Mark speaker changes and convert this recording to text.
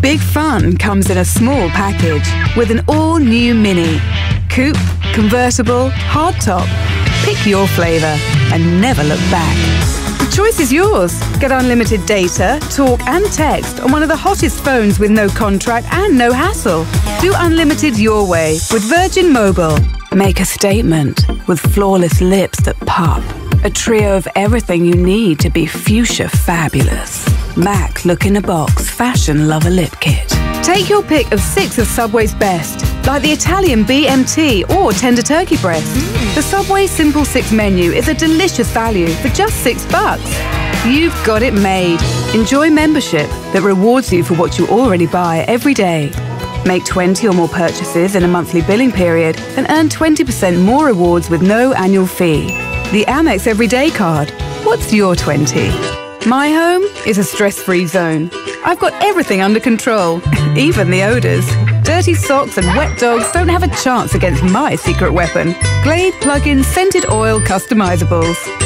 Speaker 1: Big fun comes in a small package with an all-new Mini. Coupe, convertible, hardtop. Pick your flavour and never look back. The choice is yours. Get unlimited data, talk and text on one of the hottest phones with no contract and no hassle. Do unlimited your way with Virgin Mobile. Make a statement with flawless lips that pop. A trio of everything you need to be fuchsia fabulous. MAC Look in a Box Fashion Lover Lip Kit. Take your pick of 6 of Subway's best, like the Italian BMT or tender turkey breast. The Subway Simple 6 menu is a delicious value for just $6. You've got it made. Enjoy membership that rewards you for what you already buy every day. Make 20 or more purchases in a monthly billing period and earn 20% more rewards with no annual fee. The Amex Everyday Card. What's your 20? My home is a stress-free zone. I've got everything under control, even the odours. Dirty socks and wet dogs don't have a chance against my secret weapon. Glade plug-in scented oil customizables.